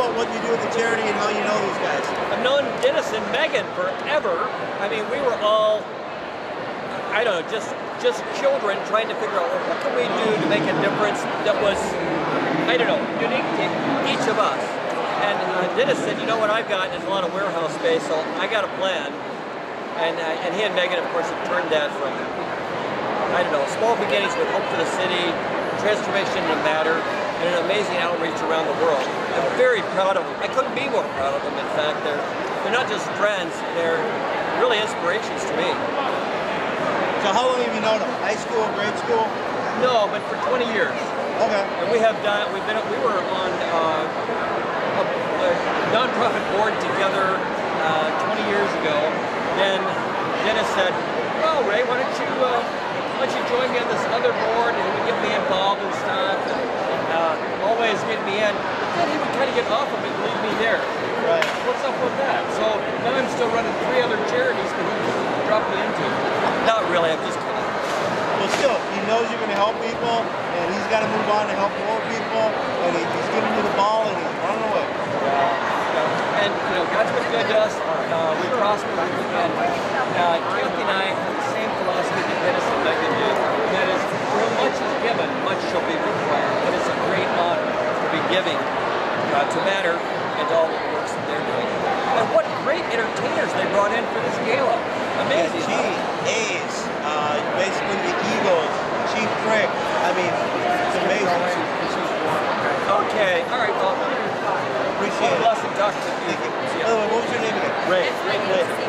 about what you do with the charity and how you know these guys. I've known Dennis and Megan forever. I mean, we were all, I don't know, just children trying to figure out, well, what can we do to make a difference that was, I don't know, unique to each of us. And Dennis said, you know what I've got is a lot of warehouse space, so I got a plan. And he and Megan, of course, have turned that from, I don't know, small beginnings with Hope for the City, transformation to matter, and an amazing outreach around the world. I'm very proud of them. I couldn't be more proud of them, in fact. They're not just friends, they're really inspirations to me. So how long have you known them? High school, grade school? No, but for 20 years. Okay. And we were on a nonprofit board together 20 years ago. Then Dennis said, well, Ray, why don't you join me on this other board, and he would get me involved and stuff, and always get me in. But then he would kind of get off of it and leave me there. Right. What's up with that? So now I'm still running 3 other charities that he dropped me into. Not really, I'm just kidding. Well, still, he knows you're going to help people, and he's got to move on to help more people, and he's giving you the ball, and he's running away. And, you know, God's been good to us. We prosper. And Kathy and I have the same philosophy that Dennis and Megan do. That is, where much is given, much shall be required. But it's a great honor to be giving to Matter and all the works that they're doing. And what great entertainers they brought in for this gala. Amazing. Yeah, A's, basically the Eagles, Chief Frick. I mean, it's amazing. Okay. All right. Well, appreciate it. Blessed talking to you. Thank you. By the way, what was your name again? Ray. Ray.